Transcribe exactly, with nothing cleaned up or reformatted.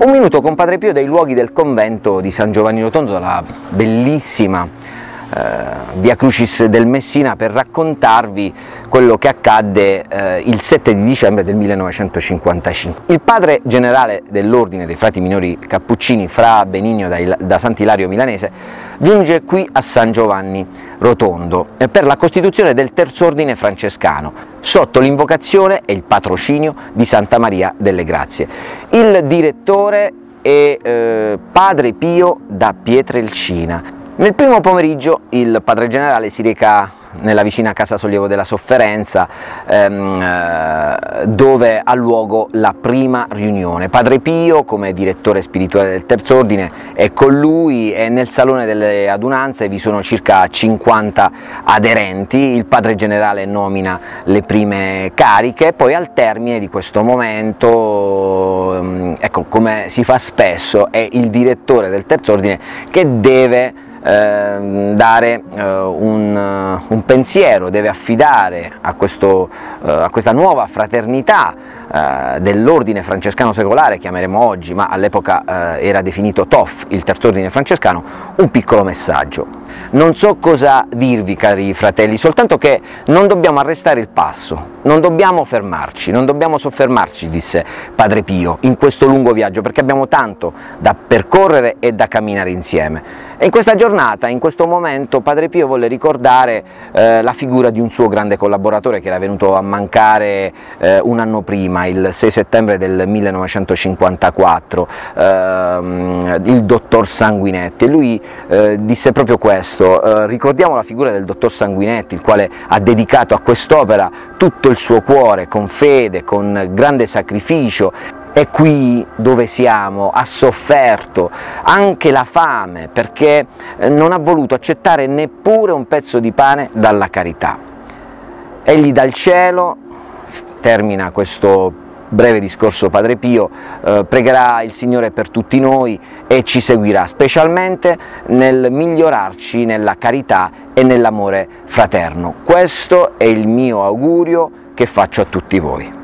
Un minuto con Padre Pio dei luoghi del convento di San Giovanni Rotondo, dalla bellissima eh, Via Crucis del Messina, per raccontarvi quello che accadde eh, il sette di dicembre del millenovecentocinquantacinque. Il padre generale dell'Ordine dei Frati Minori Cappuccini, Fra Benigno da, da Sant'Ilario Milanese, giunge qui a San Giovanni Rotondo eh, per la costituzione del Terzo Ordine Francescano, sotto l'invocazione e il patrocinio di Santa Maria delle Grazie. Il direttore è eh, Padre Pio da Pietrelcina. Nel primo pomeriggio il padre generale si reca nella vicina Casa Sollievo della Sofferenza, ehm, eh, dove ha luogo la prima riunione. Padre Pio, come direttore spirituale del Terzo Ordine, è con lui e nel salone delle adunanze vi sono circa cinquanta aderenti. Il padre generale nomina le prime cariche e poi al termine di questo momento, ehm, ecco, come si fa spesso, è il direttore del Terzo Ordine che deve Eh, dare eh, un, uh, un pensiero, deve affidare a, questo, uh, a questa nuova fraternità uh, dell'ordine francescano secolare, chiameremo oggi, ma all'epoca uh, era definito T O F, il Terzo Ordine Francescano, un piccolo messaggio. Non so cosa dirvi, cari fratelli, soltanto che non dobbiamo arrestare il passo, non dobbiamo fermarci, non dobbiamo soffermarci, disse Padre Pio, in questo lungo viaggio, perché abbiamo tanto da percorrere e da camminare insieme. E in questa giornata, in questo momento, Padre Pio volle ricordare eh, la figura di un suo grande collaboratore che era venuto a mancare eh, un anno prima, il sei settembre del millenovecentocinquantaquattro, eh, il dottor Sanguinetti, e lui eh, disse proprio questo: eh, ricordiamo la figura del dottor Sanguinetti, il quale ha dedicato a quest'opera tutto il suo cuore, con fede, con grande sacrificio. E qui dove siamo ha sofferto anche la fame, perché non ha voluto accettare neppure un pezzo di pane dalla carità. Egli dal cielo, termina questo breve discorso Padre Pio, eh, pregherà il Signore per tutti noi e ci seguirà, specialmente nel migliorarci nella carità e nell'amore fraterno. Questo è il mio augurio che faccio a tutti voi.